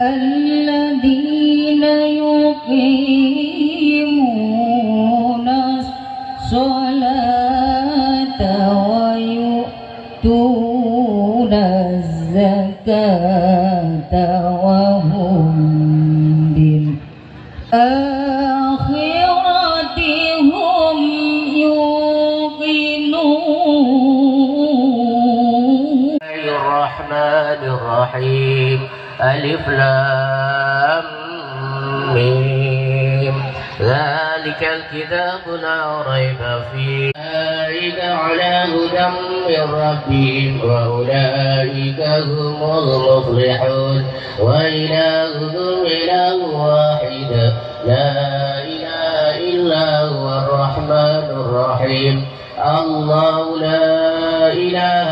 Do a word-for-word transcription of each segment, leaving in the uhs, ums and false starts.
الذين يقيمون الصلاة ويؤتون الزكاة وهم بالآخرة هم يوقنون. الرحمن الرحيم. ألف لام ميم. ذلك الكتاب لا ريب فيه. أولئك على هدى من ربهم وأولئك هم المفلحون. وإلهكم إله واحد لا إله إلا هو الرحمن الرحيم. الله لا إله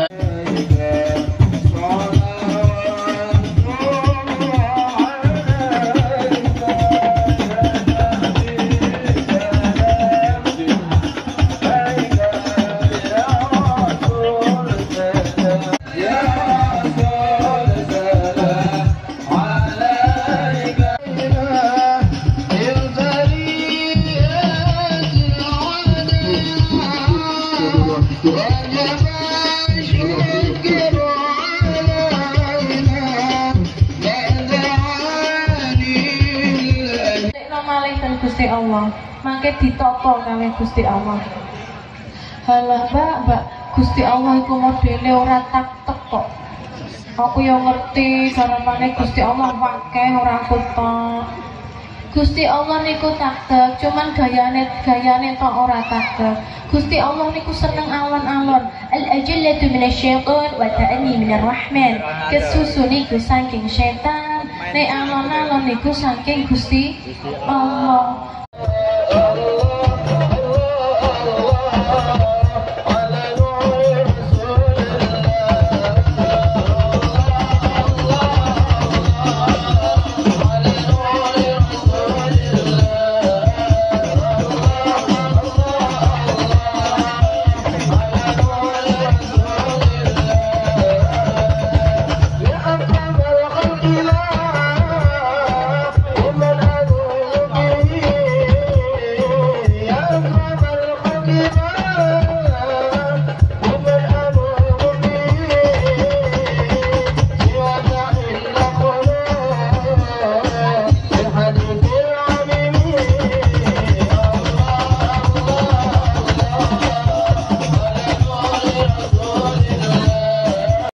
Gusti Allah, mangke ditoto kali Gusti Allah. Halah mbak, mbak Gusti Allah iku modele ora tak tek. Aku yang ngerti garapane Gusti Allah pakai ora aku tok. Gusti Allah niku taktek, cuman gayane gayane tok ora taktek. Gusti Allah niku seneng alon-alon. Al-ajillatu minasyaiton wa ta'anni minarrahman. Kesusu niku saking setan, nek alon-alon niku saking Gusti Allah.